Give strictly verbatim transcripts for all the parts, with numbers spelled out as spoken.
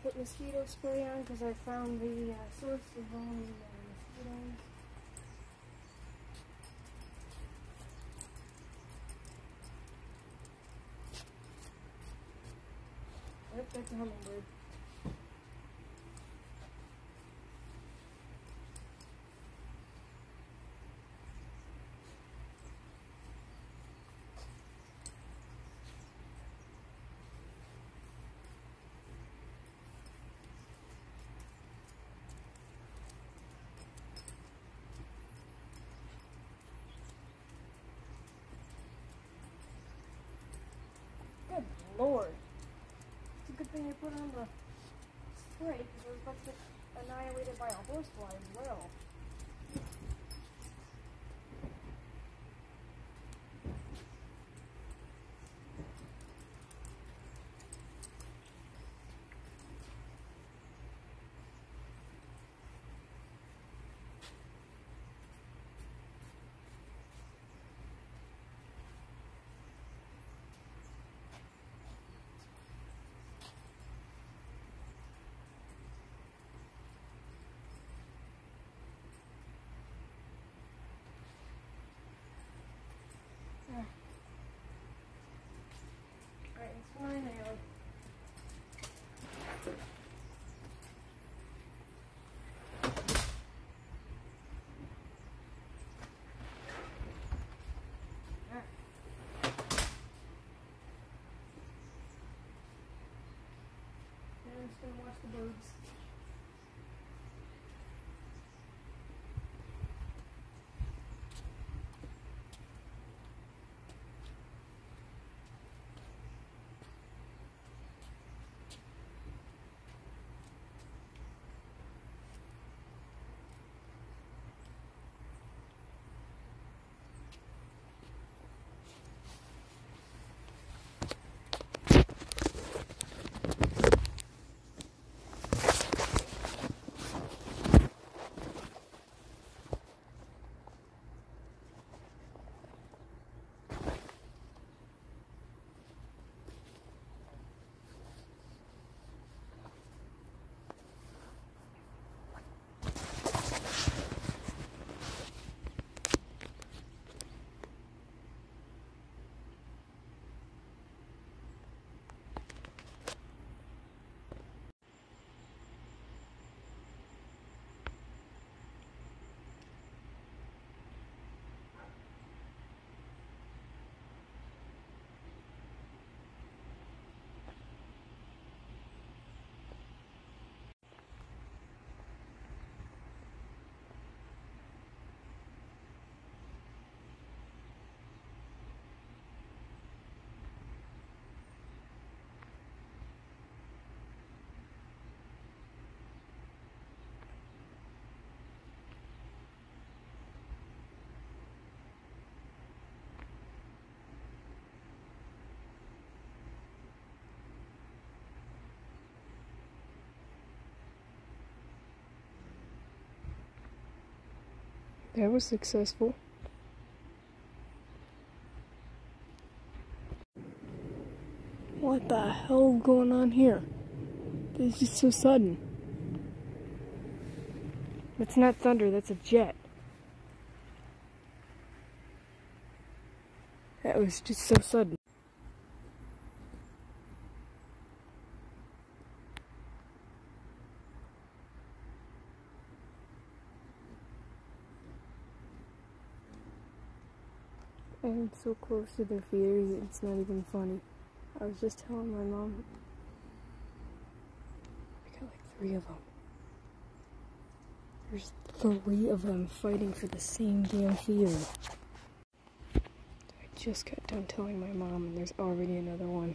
put mosquito spray on because I found the uh, source of all the uh, mosquitoes. Yep, that's a hummingbird. Good Lord. It's a good thing you put on the spray because I was about to get annihilated by a horsefly as well. Alright, it's fine now. Now I'm just gonna watch the birds. That was successful. What the hell is going on here? This is just so sudden. That's not thunder, that's a jet. That was just so sudden. I'm so close to their feeders, it's not even funny. I was just telling my mom, I got like three of them. There's three of them fighting for the same damn feeder. I just got done telling my mom and there's already another one.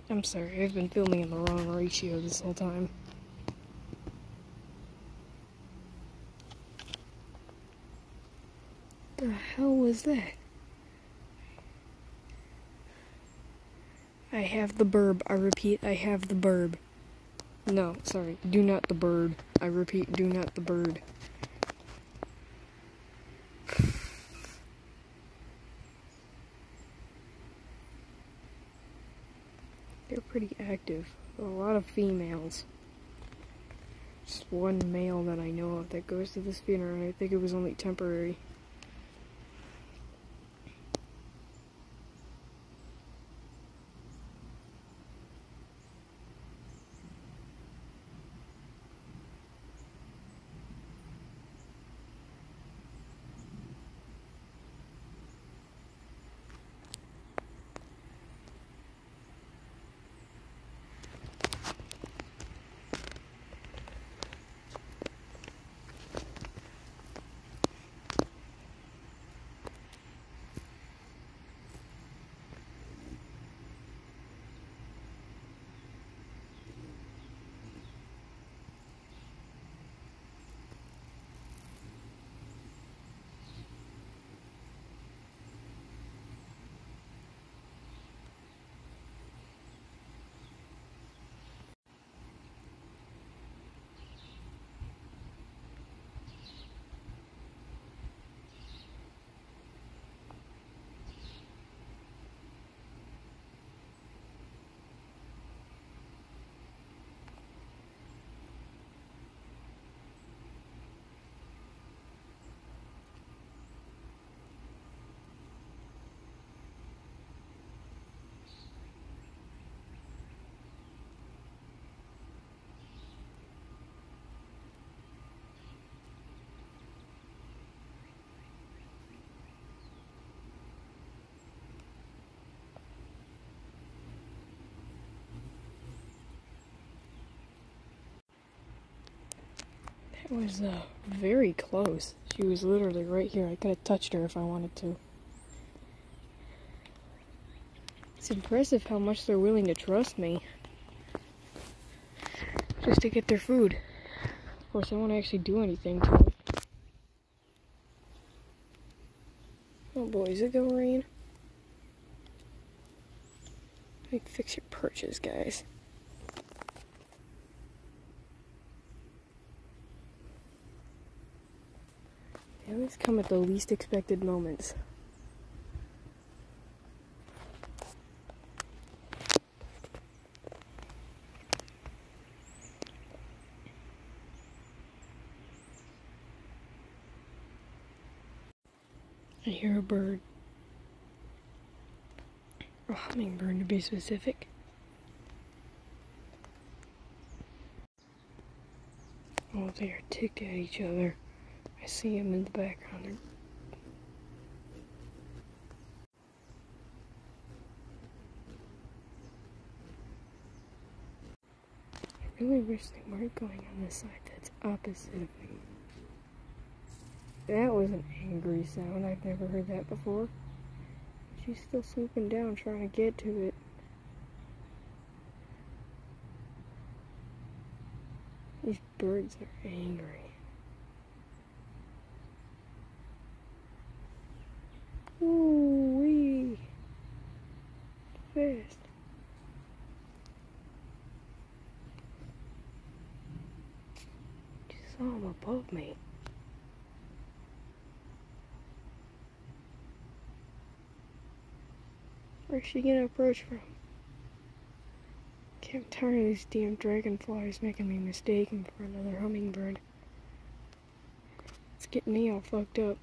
I'm sorry, I've been filming in the wrong ratio this whole time. The hell was that? I have the burb. I repeat, I have the burb. No, sorry, do not the bird. I repeat, do not the bird. They're pretty active. A lot of females. Just one male that I know of that goes to this funeral, and I think it was only temporary. It was uh, very close. She was literally right here. I could have touched her if I wanted to. It's impressive how much they're willing to trust me just to get their food. Of course, I won't actually do anything to it. Oh boy, is it gonna rain? Hey, fix your perches, guys. They always come at the least expected moments. I hear a bird. A hummingbird, to be specific. Oh, they are ticked at each other. I see them in the background. They're I really wish they weren't going on this side that's opposite of me. That was an angry sound. I've never heard that before. She's still swooping down trying to get to it. These birds are angry. Ooh wee. Fast. Just saw him above me. Where's she gonna approach from? I'm tired of these damn dragonflies making me mistaken for another hummingbird. It's getting me all fucked up.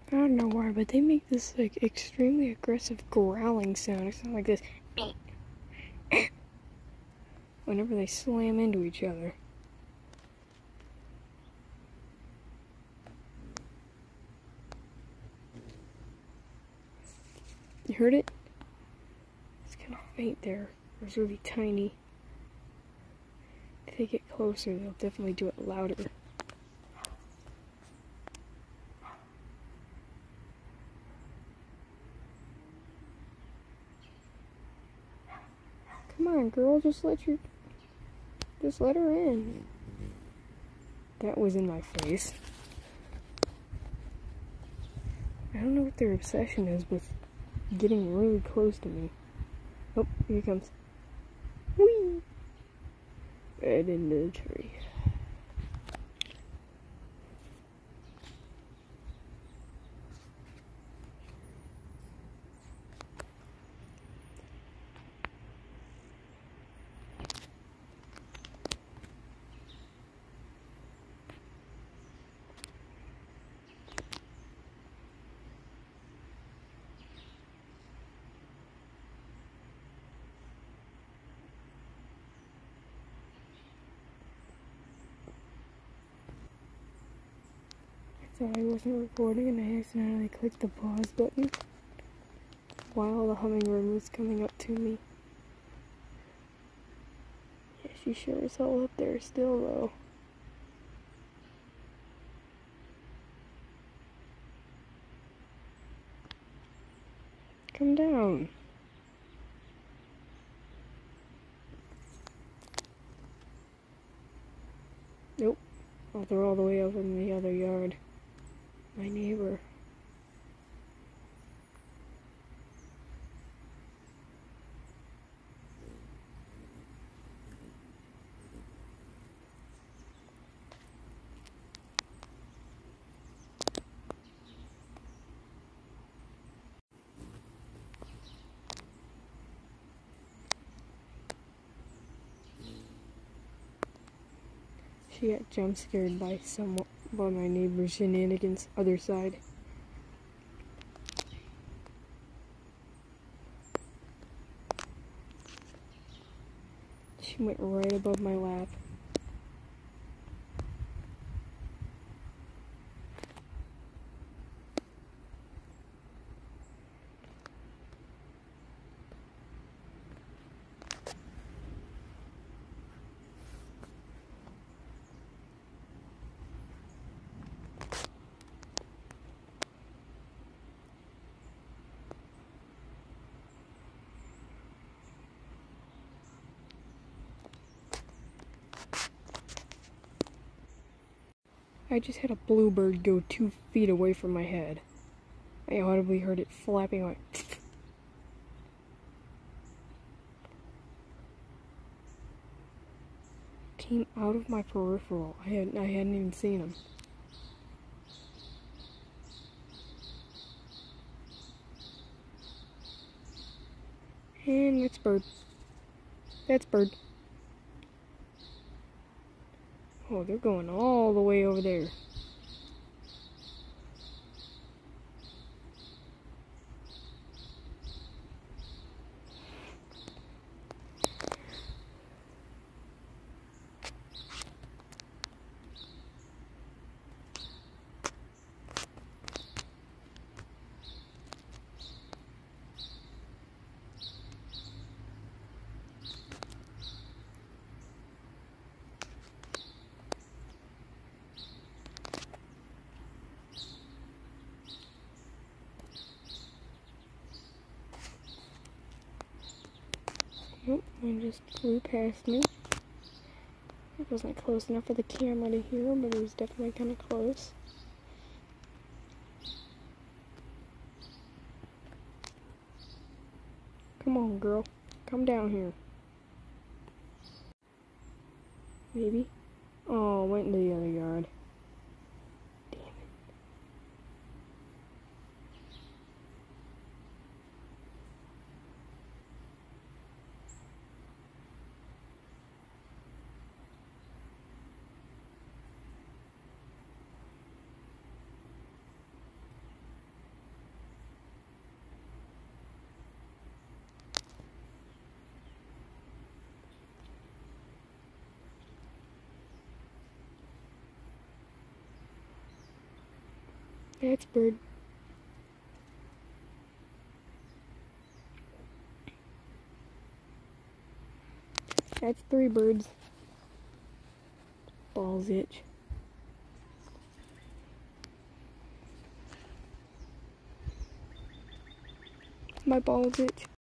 I don't know why, but they make this like extremely aggressive growling sound. It sounds like this whenever they slam into each other. You heard it? It's kind of faint there. It was really tiny. If they get closer, they'll definitely do it louder. Come on, girl, just let your... Just let her in. That was in my face. I don't know what their obsession is with getting really close to me. Oh, here he comes. Whee! Right into the tree. So I wasn't recording and I accidentally clicked the pause button while the hummingbird was coming up to me. Yeah, she's sure as hell up there still though. Come down. Nope. Oh, they're all the way over in the other yard. My neighbor. She got jump scared by some by my neighbor's shenanigans. Other side. She went right above my lap. I just had a bluebird go two feet away from my head. I audibly heard it flapping like... Came out of my peripheral. I hadn't, I hadn't even seen him. And that's bird. That's bird. Oh, they're going all the way over there. Nope, one just flew past me. It wasn't close enough for the camera to hear, but it was definitely kind of close. Come on, girl. Come down here. Maybe. Oh, went into the other yard. Damn it. That's bird. That's three birds. Balls itch. My balls itch.